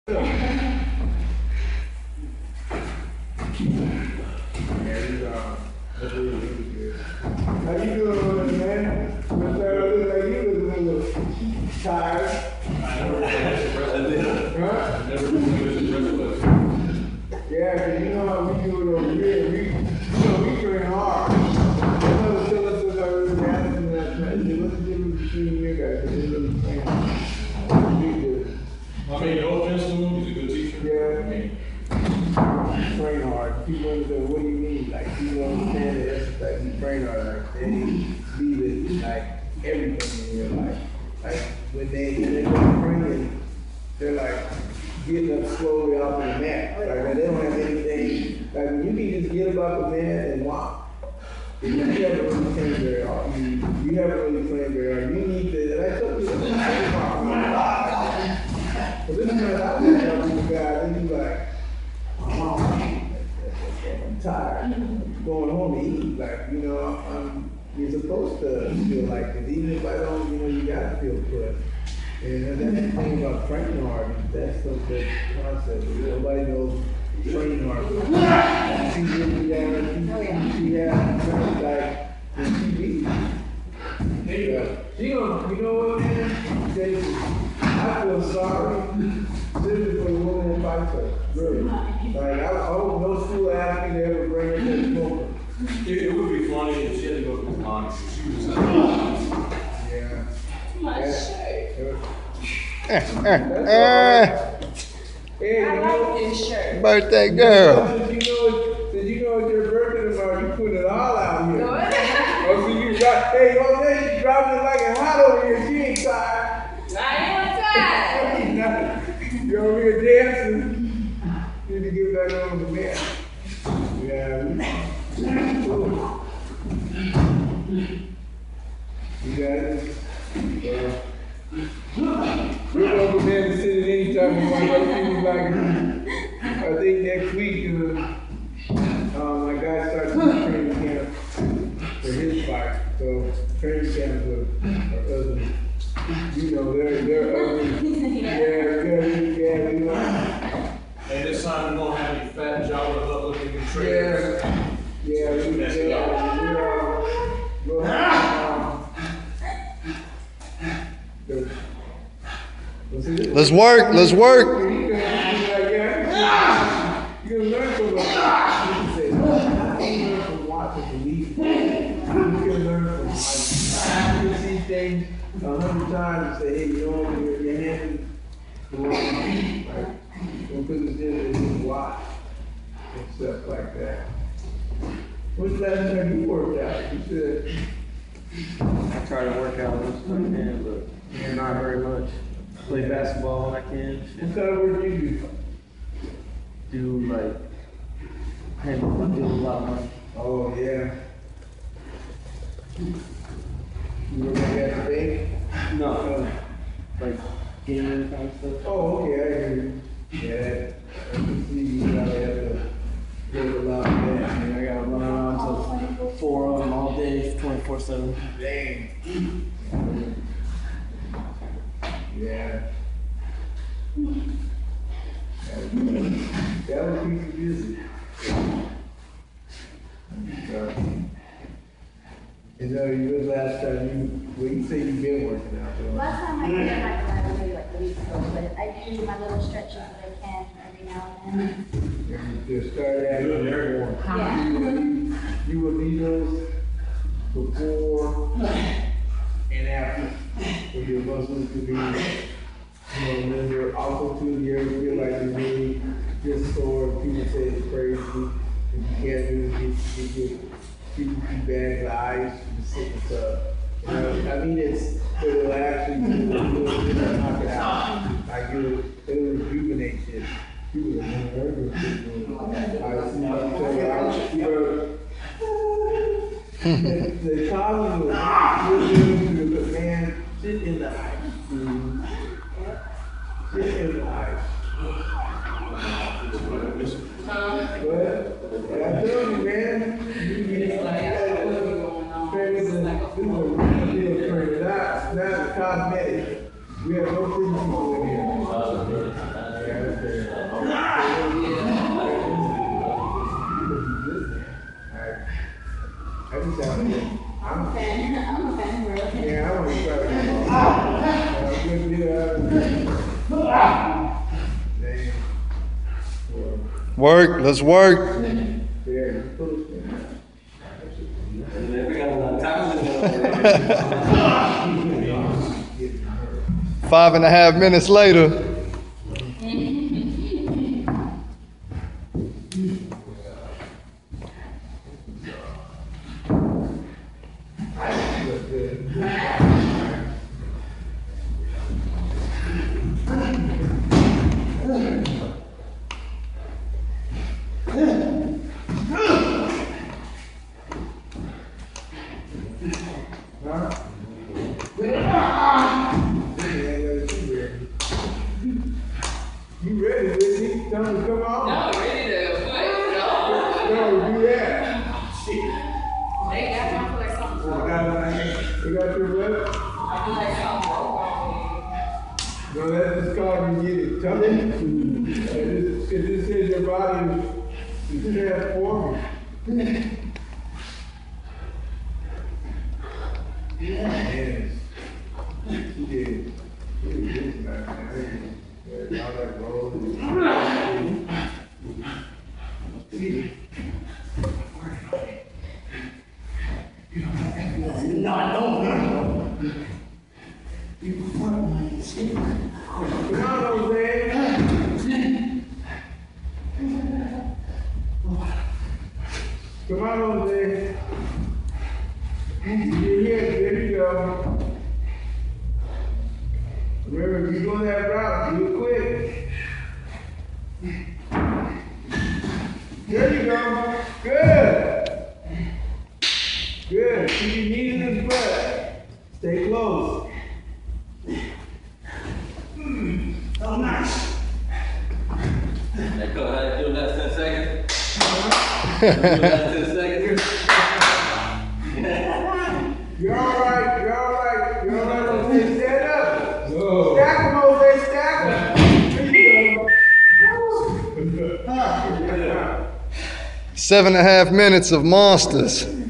That's really, really good. How you doing, man? Mr. Look like you look a little tired. I never been Yeah, because you know how we do it over here. We train hard. That's what I was telling us I was asking last night. What's the difference between you guys? Because they really train hard. We do. I mean, no offense to him, he's a good teacher. Yeah. I mean, train hard. People understand what do you mean? Like people understand that it's like you train hard, like they leave it like everything in your life. Like when they go training, they're like getting up slowly off of the mat. Like they don't have anything. Like when you can just get up off the mat and walk. If you haven't really trained very hard. You haven't really trained very hard. You need to. And I told you this is train hard. But this is what I was telling you guys. They be like, oh, I'm tired. I'm going home to eat. Like, you know, you're supposed to feel like it. Even if I don't, you know, you gotta feel good. And that's the thing about training hard. That's the concept. Nobody knows training hard. You see Ricky down there, she has like the TV. You know what, man? I feel sorry. Specifically for the woman that fights her. Really. Like, I hope no school athlete ever bring her to the smoker. it would be funny if she had to go to the lawn. She was Yeah. My shirt. Hey, I like this shirt. Birthday girl. Did you know it's your birthday tomorrow? You put it all out here. Go ahead. Oh, so you got, hey, oh, man, you dropping it like a hot over here. She ain't tired. I ain't tired. You over here dancing. You need to get back on the mat. Yeah. Cool. You got it? We're going to go there and sit at any time you want to like, I think next week, my guy starts his training camp for his fight. So training camp with our husband. You know, they're ugly. Yeah, we know. And this time we won't have any fat, jolly, looking trainers. Yeah, we'll have Let's work. Let's work. You can learn from watching belief. You can learn from like, you can see things 100 times and say, hey, you know, your hand the wrong way. Like, don't put this in and just watch and stuff like that. When's the last time you worked out? You said. I try to work out as much as I can, but not very much. Play basketball when I can. What kind of work do you do? Do like, handle a lot of money. Oh, yeah. You work at the bank? No, like gaming kind of stuff. Oh, okay, I hear you. Yeah, I can see you probably have to work a lot of that. And I gotta run around till 4 of them all day, 24/7. Dang. Yeah. That would keep you busy. You know, you was last time you say you've been working out. So. Last time I did it, maybe like a week ago, but I do my little stretches that I can every now and then. Just start at it. Yeah. You will need those before and after. So your muscles could be, you know, when you're also too, you ever feel like you're really just sore, people say it's crazy, if you can't do it, get people too bad in the eyes, you sit and stuff. You know, I mean, it'll actually knock it out. Like it'll rejuvenate shit. People have never heard of people. The common will man, sit in the ice. Sit in the ice. But I tell you, man, you get like this is a real training, not cosmetic. We have no physical in here. Work. Let's work. There. Pull it. We got a lot of time in there. 5.5 minutes later. You ready, Whitney? Tell me to come on. No, ready to play. No. No, do that. They got me for like something. You got your what? I feel like something broke on No, that's just called you get it. Tell me. It just says your body is transforming. Yes. She did. She did this, man. Yeah, all that roll. No, I don't. Come on, Jose. Come on, Jose. You're here. There you go. Remember, if you go that route, do it quick. There you go. Good. Good. Keep your knees in his butt. Stay close. Oh, nice. Hey, coach, how you do last 10 seconds? Do last 10 seconds? You're all right. You're all right. You're all right. Jose, stand up. No. Stack them, Jose. Stack them. There you go. 7.5 minutes of monsters.